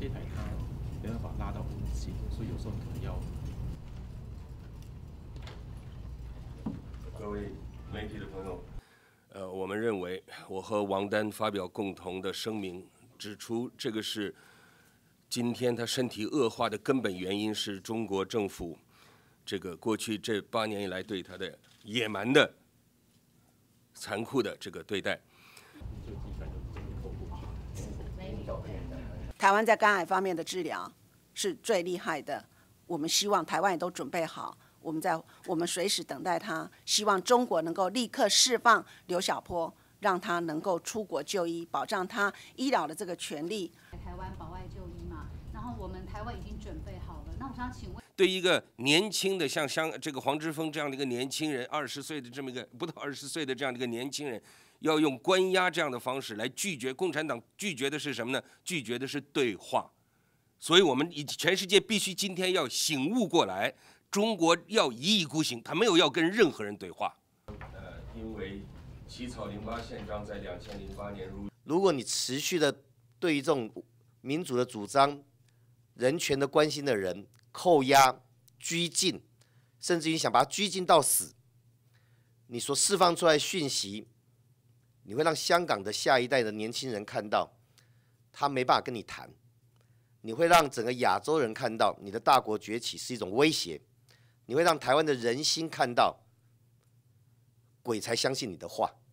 这台它没办法拉到5级，所以有时候可能要。 各位媒体的朋友，我们认为，我和王丹发表共同的声明，指出这个是今天他身体恶化的根本原因是中国政府这个过去这8年以来对他的野蛮的、残酷的这个对待。 台湾在肝癌方面的治疗是最厉害的，我们希望台湾也都准备好，我们随时等待他，希望中国能够立刻释放刘晓波，让他能够出国就医，保障他医疗的这个权利。 台湾保外就医嘛，然后我们台湾已经准备好了。那我想请问， 对一个年轻的像这个黄之锋这样的一个年轻人，20岁的这么一个不到20岁的这样的一个年轻人，要用关押这样的方式来拒绝共产党拒绝的是什么呢？拒绝的是对话。所以我们全世界必须今天要醒悟过来，中国要一意孤行，他没有要跟任何人对话。因为起草08宪章在2008年入。 如果你持续的对于这种民主的主张、人权的关心的人扣押、拘禁，甚至于想把他拘禁到死，你所释放出来的讯息，你会让香港的下一代的年轻人看到，他没办法跟你谈。你会让整个亚洲人看到你的大国崛起是一种威胁，你会让台湾的人心看到，鬼才相信你的话。